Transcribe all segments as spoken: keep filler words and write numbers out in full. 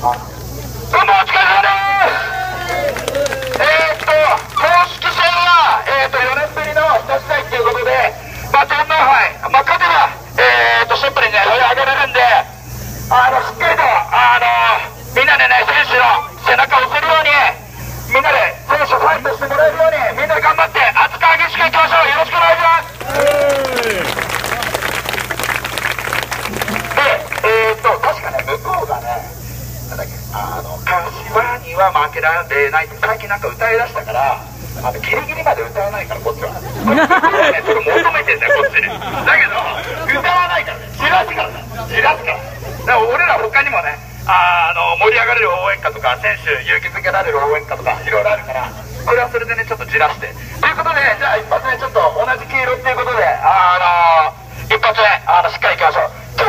どうもお疲れ様です。えーっと公式戦は、えー、っとよねんぶりの一試合ということで、まあ、天皇杯、まあ、勝てば、えー、っとシンプルにね上げられるんで、あのしっかりとあのみんなでね選手の背中を押せるように、みんなで選手ファイトしてもらえるように、みんなで頑張って熱く激しくいきましょう。よろしくお願いします。で、えー、っと確かね向こうがねなんだっけ、あの柏には負けられないって最近なんか歌いだしたから、あのギリギリまで歌わないからこっちは。これねそれ求めてんだよこっちに。だけど歌わないからね、じらすからね、じらすから。だから俺ら他にもね、あの盛り上がれる応援歌とか選手勇気づけられる応援歌とかいろいろあるから、これはそれでねちょっとじらしてということで、じゃあ一発目ちょっと同じ黄色っていうことで、あのー、一発目あのしっかりいきましょう。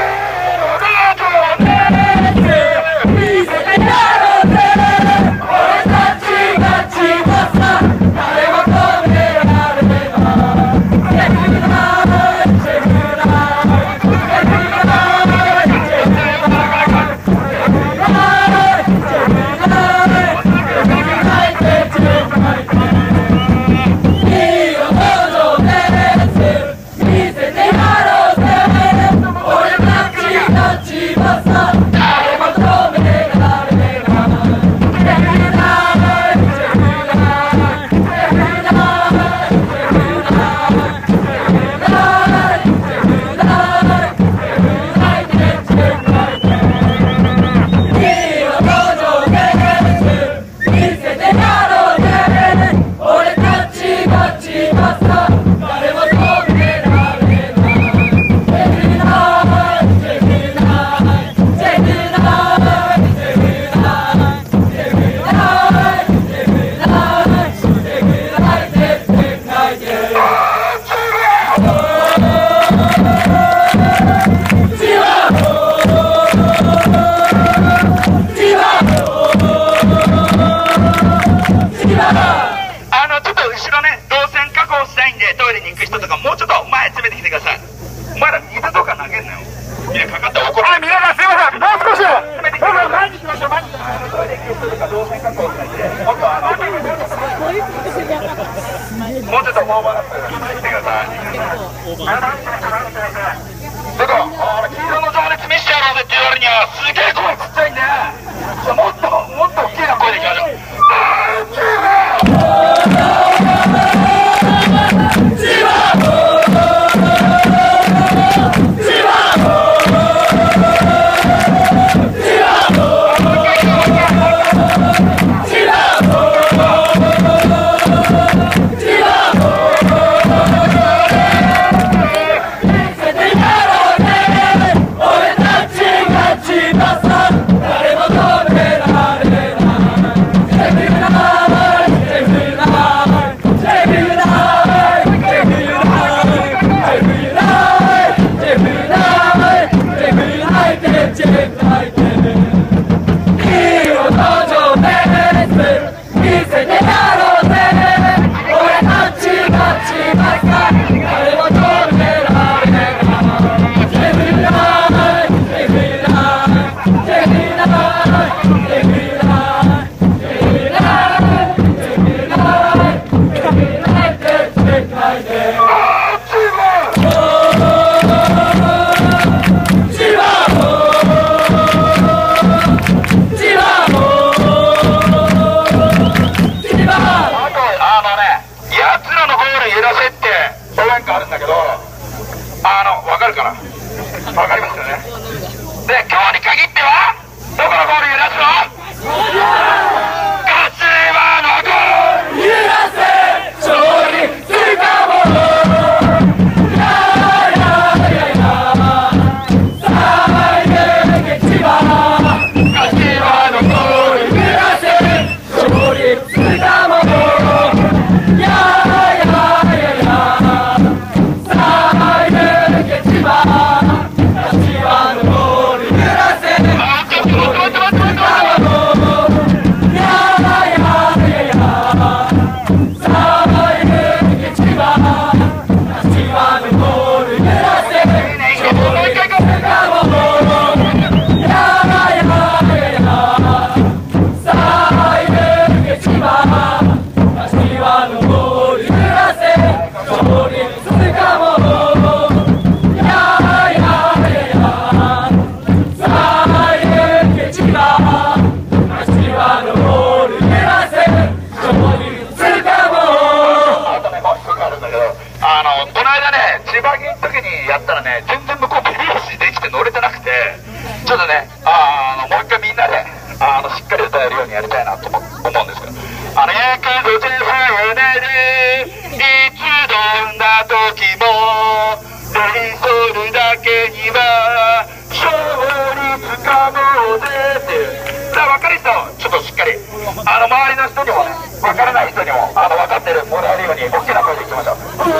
もうちょっとオーバーラップしてください。てか、あの黄色の情熱見せてやろうぜって言われにはすげえ声ちっちゃいんで、もっともっと大きな声でいきましょう。わかりますよね。で、今日に限ってはどこのゴール揺らすの？柏のゴール揺らせ勝利つかもやややや最撃千葉柏のゴール揺らせ勝利つかもやややや最撃千葉柏のゴール揺らせかりあの周りの人にもね、分からない人にもあの分かってるもらえるように大きな声でいきましょう。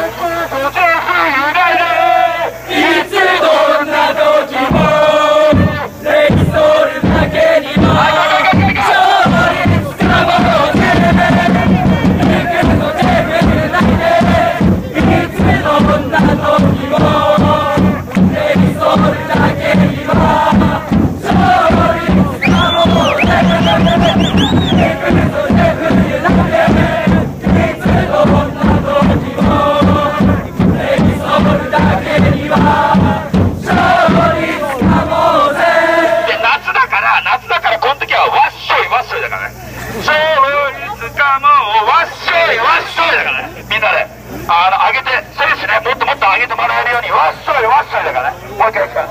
いつどんな時もレイソルだけには勝利つかもうぜ。行くの手振るだけいつどんな時もレイソルだけには勝利つかもうぜ。行くの手振るだけいつどんな時もレイソルだけには勝利つかもうぜ。で夏だから夏だからこの時はわっしょいわっしょいだからね。勝利つかもうわっしょいわっしょいだからね。みんなであの上げて選手ね、もっともっと上げてもらえるようにわっしょいわっしょいだからね。もう一回いきます。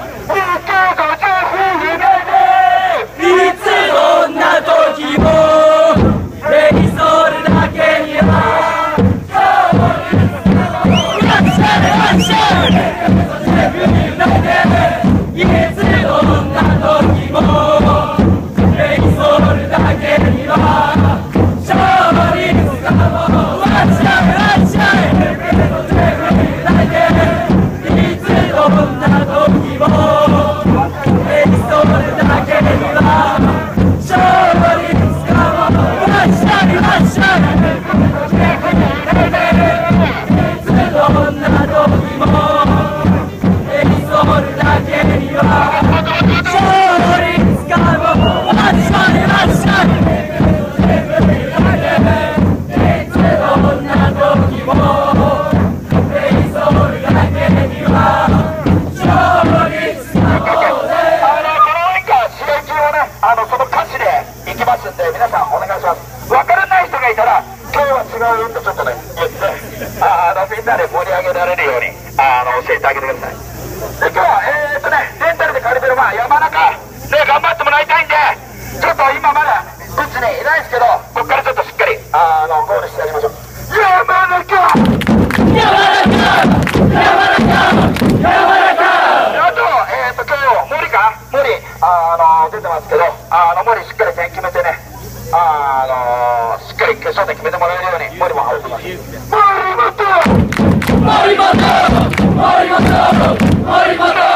いつどんな時もレイソルだけには勝利つかもうぜ。わっしょいわっしょいいつどんな時もレイソルだけには勝利つかもう。わっしょいわっしょいいつどんな時もレイソルだけには勝利つかもう。わっしょいわっしょいいつどんな時もレイソルだけには勝利つかもう。わっしょいわっしょいいつどんな時もレイソルだけには勝利つかもうぜ。あのこの演歌試合中をね、あのその歌詞でいきますんで皆さんお願いします。分からない人がいたら今日は違うよってちょっとね言ってあのみんなで盛り上げられるようにあの教えてあげてください。で今日はえーっとねレンタルで借りてるまあ山中ね頑張ってもらいたいんで、ちょっと今まだうちにいないですけどここからちょっとしっかりあのゴールしてあげましょう。山中山中山中山中あとえーっと今日森か森あの出てますけどあの森しっかり点決めてねあのしっかり決勝点決めてもらえるように森も入ってます。森本森本森本森本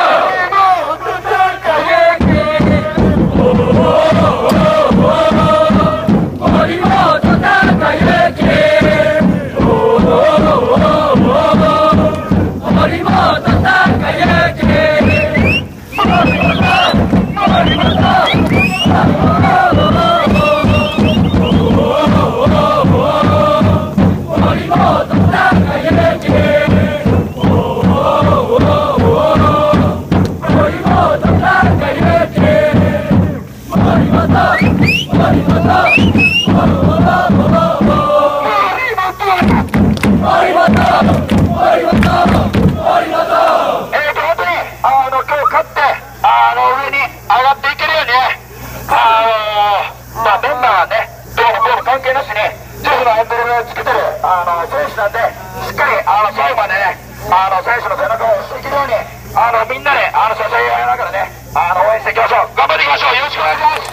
みんなであの支え合いながらねあの応援していきましょう。頑張っていきましょう。よろしくお願いします。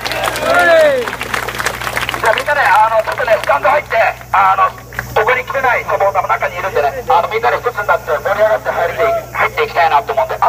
じゃあみんなであのちょっとねスタンド入ってあのここに来てないサポーターも中にいるんでねあのみんなで一つになって盛り上がって入って入っていきたいなと思うんで